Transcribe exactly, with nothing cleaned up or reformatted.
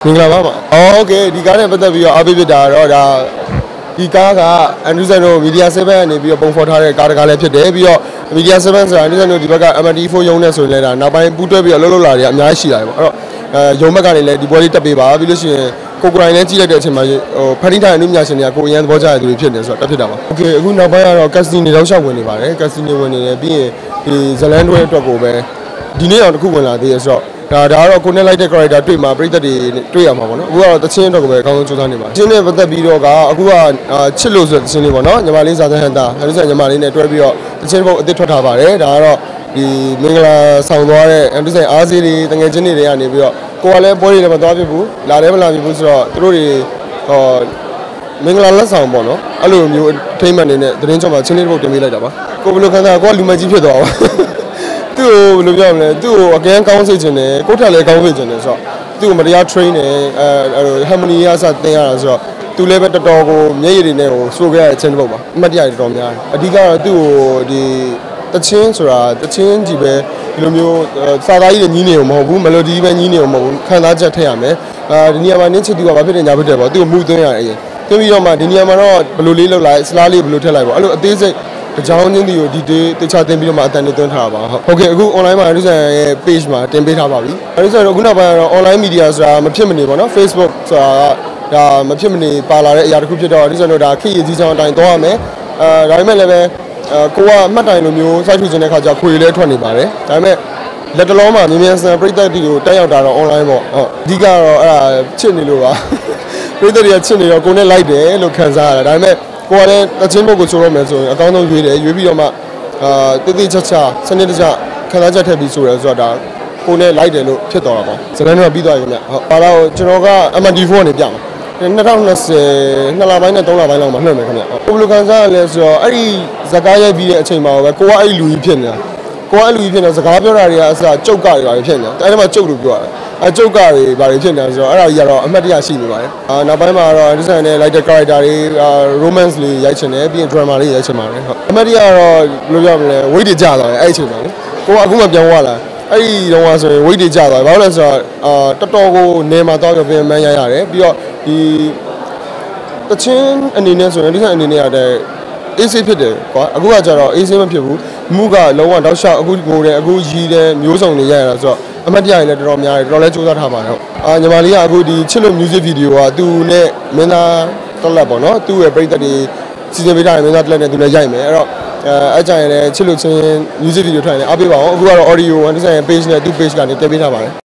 မင်္ဂလာပါပါ။အော်โอเคဒီကားနဲ့ပတ်သက်ပြီးတော့အားပေးပြတာတော့ဒါဒီကားကအန်ဒရူဆန်တို့ Media seven ကနေပြီးတော့ပုံဖော်ထားတဲ့ကားတကားလည်းဖြစ်တယ်ပြီးတော့ Media seven ဆိုတာအန်ဒရူဆန်တို့ဒီဘက်က M D four ရုံးနဲ့ဆိုရင်လည်းဒါနောက်ပိုင်းပူးတွဲပြီးတော့လှုပ်လှုပ်လာတွေအများကြီးရှိလာတယ်ပေါ့။အဲ့တော့အဲရုံးဘက်ကနေလည်းဒီပွဲလေးတက်ပေးပါပြီးလို့ရှိရင်ကိုကိုရိုင်းလည်းကြီးလိုက်တဲ့အချိန်မှာဟိုဖန်တီးတိုင်းအမှုညာရှင်တွေကကိုအရန်သဘောကျတဲ့သူတွေဖြစ်နေဆိုတော့တက်ဖြစ်တာပါ။ Okay အခုနောက်ပိုင်းကတော့ Casting တွေတော့ရှောက်ဝင်နေပါတယ်။ Casting တွေဝင်နေတယ်ပြီးရင်ဒီဇလန်တွဲအတွက်ကိုပဲဒီနေ့အောင်တစ်ခုဝင်လာသေးရဆိုတော့ဒါဒါကတော့ကိုနဲ့လိုက်တဲ့ character တွေ့မှာပြိသက်တွေတွေ့ရမှာပေါ့နော်အခုကတော့တချင်းတော့ပဲအကောင်းဆုံးစူးစမ်းနေပါတချင်းနဲ့ပတ်သက်ပြီးတော့ကအခုကချစ်လို့ဆိုတဲ့တချင်းလေးပေါ့နော်ညီမလေးစာသဟန်တာအဲဒီဆိုညီမလေးနဲ့တွဲပြီးတော့တချင်းဘုတ်အစ်စ်ထွက်ထားပါတယ်ဒါကတော့ဒီမင်္ဂလာဆောင်သွားတဲ့အဲဒီဆိုအားစီးတွေတငယ်ချင်းတွေတွေကနေပြီးတော့ကိုကလည်းပွဲတွေလည်းမသွားဖြစ်ဘူးလာလည်းမလာဖြစ်ဘူးဆိုတော့သူတို့တွေဟောမင်္ဂလာလက်ဆောင်ပေါ့နော်အဲ့လိုမျိုးထိမ့်မှန်နေတဲ့သတင်းကြောင့်မှချင်းလေးဘုတ်တင်ပေးလိုက်တာပါကိုဘယ်လိုခံစားကိုကလူမကြီးဖြစ်သွားပါသူ့ကိုဘယ်လိုပြောမလဲသူ့ကိုအကန်းကောင်းစေချင်တယ်ကိုထက်လည်းကောင်းစေချင်တယ်ဆိုတော့သူ့ကိုမတရား train တယ်အဲဟမ်မနီယာစတင်ရတာဆိုတော့သူလည်းပဲတော်တော်ကိုမျက်ရည်တွေနဲ့ဟိုဆိုခဲ့တဲ့အချင်းတစ်ပုတ်ပါအမှတ်တရတော်တော်များတယ်အဓိကတော့သူ့ကိုဒီတချင်းဆိုတာတချင်းကြီးပဲဒီလိုမျိုးစာသားကြီးတွေညီးနေအောင်မဟုတ်ဘူး melody ပဲညီးနေအောင်မဟုတ်ဘူးခံစားချက်ထည့်ရမယ်အဲဒီနေရာမှာနင်းချစ်သူကဘာဖြစ်နေကြဖြစ်တယ်ပေါ့သူ့ကိုမှုသွင်းရတယ်အရင်သွင်းပြီးတော့မှဒီနေရာမှာတော့ဘယ်လိုလေးလုပ်လိုက်စလားလေးဘယ်လိုထည့်လိုက်ပေါ့အဲ့လိုအသေးစိတ်အကြောင်းချင်းတွေကိုဒီတေးတခြားတင်ပြီးတော့မှအတန်တွေသွင်းထားပါဟုတ်ကဲ့အခု online မှာအရိဆန်ရဲ့ page မှာတင်ပေးထားပါပြီအရိဆန်တော့ခုနောက်ပိုင်းကတော့ online media ဆိုတာမဖြစ်မနေပေါ့နော် Facebook ဆိုတာဒါမဖြစ်မနေပါလာတဲ့အရာတစ်ခုဖြစ်တော့အရိဆန်တို့ဒါခေတ်ရည်ကြီးချောင်းအတိုင်းသွားရမယ်အဲဒါပေမဲ့လည်းပဲကိုကအမှတ်တိုင်လိုမျိုးစိုက်ထူခြင်းတဲ့ခါကျခွေလေးထွက်နေပါတယ်ဒါပေမဲ့လက်တလုံးမှာမြင်မြန်ဆန်ပြိသက်တွေကိုတက်ရောက်တာတော့ online ပေါ့ဟုတ်အဓိကတော့အဲ့ဒါချစ်နေလို့ပါပြိသက်တွေကချစ်နေတော့ကိုနဲ့လိုက်တယ်လို့ခံစားရတယ်ဒါပေမဲ့ကိုကလည်းတချင်းဘုတ်ကိုချိုးရမယ်ဆိုရင်အကောင်းဆုံးရွေးတယ်ရွေးပြီးတော့မှအာတိတိကျကျစနစ်တကျခံစားချက်ထည့်ပြီးဆိုရဲဆိုတော့ဒါကိုနဲ့လိုက်တယ်လို့ဖြစ်သွားတာပေါ့ဇလန်တော့ပြီးသွားပြီခင်ဗျဟုတ်ပါတော့ကျွန်တော်က M D four ကနေပြမှာ2020နှစ်လပိုင်းနဲ့သုံးလပိုင်းလောက်မှာလွှင့်မယ်ခင်ဗျဟုတ်ဘယ်လိုခံစားရလဲဆိုတော့အဲ့ဒီဇကားရိုက်ပြီးတဲ့အချိန်မှာပဲကိုကအဲ့လူကြီးဖြစ်နေတာကိုကအဲ့လူကြီးဖြစ်နေစကားပြောတာတွေကအစကြုတ်ကတွေပါဖြစ်နေတာအဲ့ဒီမှာကြုတ်လို့ပြောတာအကျုပ်ကတွေဘာတွေဖြစ်နေဆိုတော့အဲ့ဒါကြီးကတော့အမှတ်တရရှိနေပါတယ်အာနောက်ပိုင်းမှာတော့ဒီဇိုင်းနဲ့ like the character တွေ romance လေးရိုက်ချင်တယ်ပြီးရင် drama လေးရိုက်ချင်ပါတယ်ဟုတ်အမှတ်တရကတော့ဘယ်လိုပြောမလဲ weight တွေကျသွားတယ်အဲ့အချိန်မှာလေကိုကအခုမှပြန်သွားလာအဲ့ဒီတော့ဆိုရင် weight တွေကျသွားတယ်ဘာလို့လဲဆိုတော့အာတော်တော်ကိုနေမှာတော့ပြန်မှန်းရရတယ်ပြီးတော့ဒီတချင်းအနေနဲ့ဆိုရင်ဒီဇိုင်းအနေနဲ့ရတဲ့ A C ဖြစ်တယ်ကွာအခုကကျတော့ A C မဖြစ်ဘူးမှုကလုံးဝတောက်လျှောက်အခုကိုတယ်အခုရီးတယ်မျိုးစုံတွေရရတာဆိုတော့အမှတ်တရလည်းတော်တော်များတယ်တော်တော်လည်းစူးစမ်းထားပါတယ်ဟုတ်အာညီမလေးကအခုဒီချစ်လို့ music video ကသူနဲ့မင်းသားတက်လက်ပေါ့နော်သူ့ရဲ့ပရိသတ်တွေစီစဉ်ပေးထားတဲ့မင်းသားတက်လက်နဲ့သူလည်းရိုက်မယ်အဲ့တော့အဲအကြိုင်လည်းချစ်လို့ချင်း music video ထိုင်နေအားပေးပါအောင်အခုကတော့ audio one design page နဲ့သူ့ page ကနေတက်ပေးထားပါတယ်